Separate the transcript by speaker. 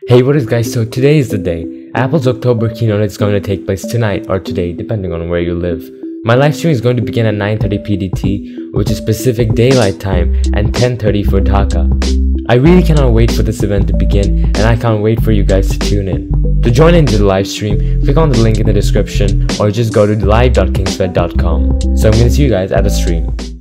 Speaker 1: Hey, what is guys, so today is the day. Apple's October keynote is going to take place tonight or today, depending on where you live. My live stream is going to begin at 9:30 PDT, which is Pacific Daylight Time, and 10:30 for Dhaka. I really cannot wait for this event to begin, and I can't wait for you guys to tune in. To join into the live stream, click on the link in the description or just go to live.kingsfed.com. So I'm going to see you guys at the stream.